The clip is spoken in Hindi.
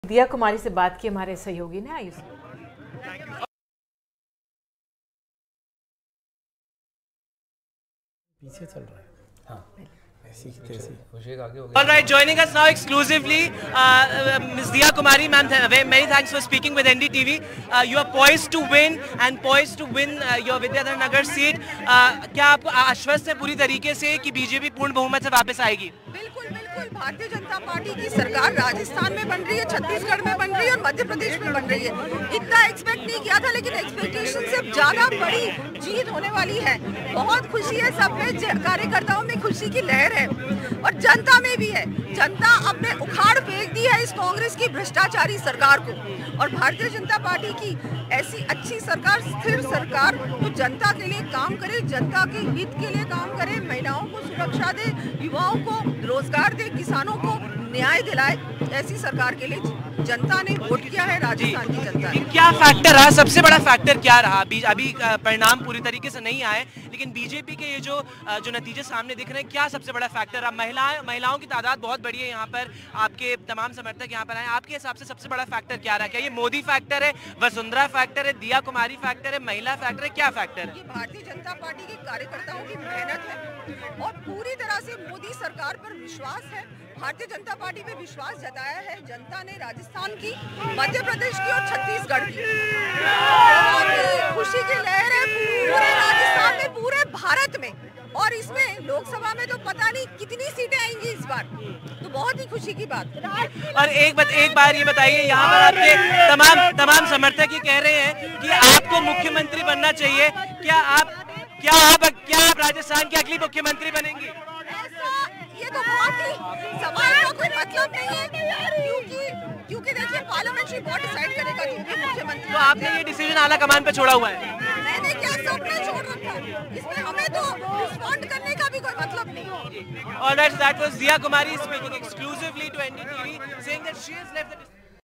दिया कुमारी से बात की हमारे सहयोगी ने। आयुष पीछे चल रहा है। हाँ, All right, joining us now exclusively, Ms. Diya Kumari, ma'am. Many thanks for speaking with NDTV. You are poised to win your Vidyadhar Nagar seat. क्या आपको आश्वस्त है पूरी तरीके से कि बीजेपी पूर्ण बहुमत से वापस आएगी? बिल्कुल बिल्कुल, भारतीय जनता पार्टी की सरकार राजस्थान में बन रही है, छत्तीसगढ़ में बन रही है और मध्य प्रदेश में बन रही है। इतना एक्सपेक्ट नहीं किया था, लेकिन एक्सपेक्टेशन से ज्यादा बड़ी जीत होने वाली है। बहुत खुशी है, सब में कार्यकर्ताओं में खुशी की लहर है और जनता में भी है। जनता अपने उखाड़ फेंक दी है इस कांग्रेस की भ्रष्टाचारी सरकार को, और भारतीय जनता पार्टी की ऐसी अच्छी सरकार, स्थिर सरकार जो जनता के लिए काम करे, जनता के हित के लिए काम करे, महिलाओं को सुरक्षा दे, युवाओं को रोजगार दे, किसानों को न्याय दिलाए, ऐसी सरकार के लिए जनता ने वोट किया है, राजस्थान की जनता ने। क्या फैक्टर रहा, सबसे बड़ा फैक्टर क्या रहा? अभी परिणाम पूरी तरीके से नहीं आए, लेकिन बीजेपी के ये जो नतीजे सामने दिख रहे हैं, क्या सबसे बड़ा फैक्टर रहा? महिलाओं की तादाद बहुत बड़ी है यहाँ पर, आपके तमाम समर्थक यहाँ पर आए, आपके हिसाब से सबसे बड़ा फैक्टर क्या रहा? क्या ये मोदी फैक्टर है, वसुंधरा फैक्टर है, दिया कुमारी फैक्टर है, महिला फैक्टर है, क्या फैक्टर है? ये भारतीय जनता पार्टी के कार्यकर्ताओं की मेहनत है और पूरी तरह से मोदी सरकार पर विश्वास है। भारतीय जनता पार्टी पे विश्वास जताया है जनता ने, राजस्थान की, मध्य प्रदेश की और छत्तीसगढ़ की। खुशी की लहर है पूरे राजस्थान में, पूरे भारत में, और इसमें लोकसभा में तो पता नहीं कितनी सीटें आएंगी इस बार, तो बहुत ही खुशी की बात। और एक बार ये बताइए, यहाँ पर आपके तमाम समर्थक ये कह रहे हैं कि आपको मुख्यमंत्री बनना चाहिए, क्या आप राजस्थान की अगली मुख्यमंत्री बनेंगी? ये तो बहुत ही सवाल का कोई मतलब नहीं है, क्योंकि देखिए पार्लियामेंट्री बोर्ड डिसाइड करेगा कि मुख्यमंत्री। तो आपने ये डिसीजन आला कमान पे छोड़ा हुआ है? मैंने क्या सबने छोड़ रखा, इसमें हमें तो रिस्पॉन्ड करने का भी कोई मतलब नहीं। All right, that was Diya Kumari speaking exclusively to NDTV, saying that she has left the